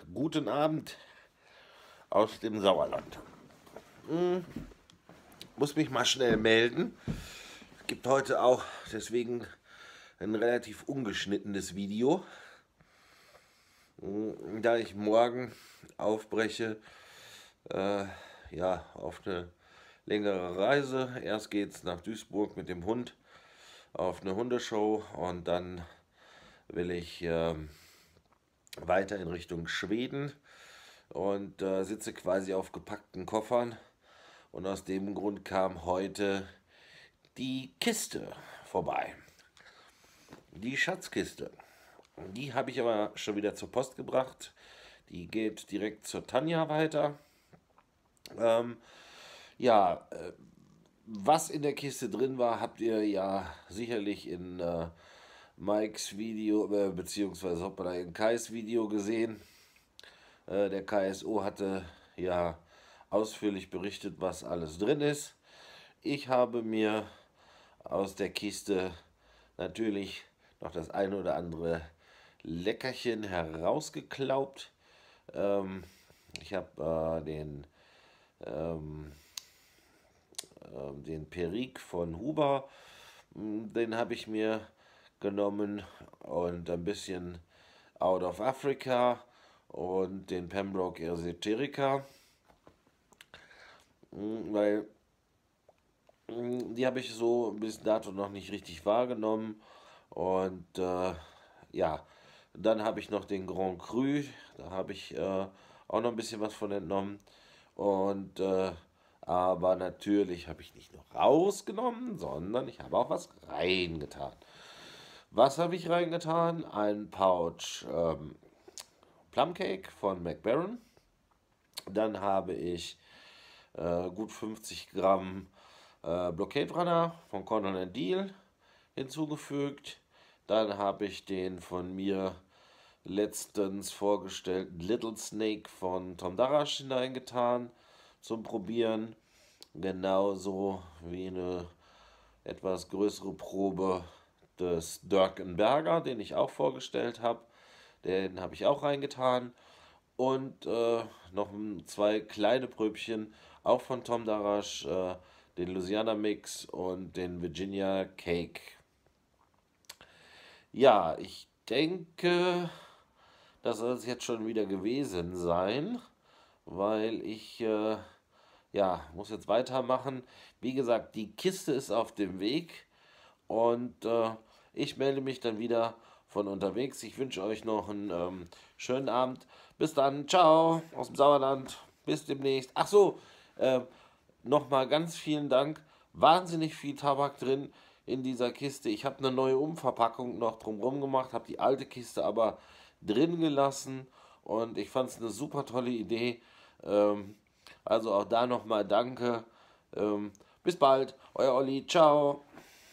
Guten Abend aus dem Sauerland. Muss mich mal schnell melden. Es gibt heute auch deswegen ein relativ ungeschnittenes Video, da ich morgen aufbreche, ja, auf eine längere Reise. Erst geht's nach Duisburg mit dem Hund auf eine Hundeshow und dann will ich weiter in Richtung Schweden und sitze quasi auf gepackten Koffern. Und aus dem Grund kam heute die Kiste vorbei. Die Schatzkiste. Die habe ich aber schon wieder zur Post gebracht. Die geht direkt zur Tanja weiter. Ja, was in der Kiste drin war, habt ihr ja sicherlich in Mikes Video, beziehungsweise hoppala, in Kais Video gesehen. Der KSO hatte ja ausführlich berichtet, was alles drin ist. Ich habe mir aus der Kiste natürlich noch das eine oder andere Leckerchen herausgeklaubt. Ich habe den Perique von Huber, den habe ich mir genommen, und ein bisschen Out of Africa und den Pembroke Esoterica, weil die habe ich so bis dato noch nicht richtig wahrgenommen. Und ja, dann habe ich noch den Grand Cru, da habe ich auch noch ein bisschen was von entnommen. Und aber natürlich habe ich nicht nur rausgenommen, sondern ich habe auch was reingetan. Was habe ich reingetan? Ein Pouch Plumcake von McBaron. Dann habe ich gut 50 Gramm Blockade Runner von Cornell Deal hinzugefügt. Dann habe ich den von mir letztens vorgestellten Little Snake von Tom Darasch hineingetan zum Probieren. Genauso wie eine etwas größere Probe des Dirkenberger, den ich auch vorgestellt habe. Den habe ich auch reingetan. Und noch zwei kleine Pröbchen, auch von Tom Darasch, den Louisiana Mix und den Virginia Cake. Ja, ich denke, das soll es jetzt schon wieder gewesen sein, weil ich ja, muss jetzt weitermachen. Wie gesagt, die Kiste ist auf dem Weg und ich melde mich dann wieder von unterwegs. Ich wünsche euch noch einen schönen Abend. Bis dann, ciao aus dem Sauerland. Bis demnächst. Ach so, nochmal ganz vielen Dank. Wahnsinnig viel Tabak drin in dieser Kiste. Ich habe eine neue Umverpackung noch drumherum gemacht, habe die alte Kiste aber drin gelassen und ich fand es eine super tolle Idee. Also auch da nochmal danke. Bis bald, euer Olli, ciao.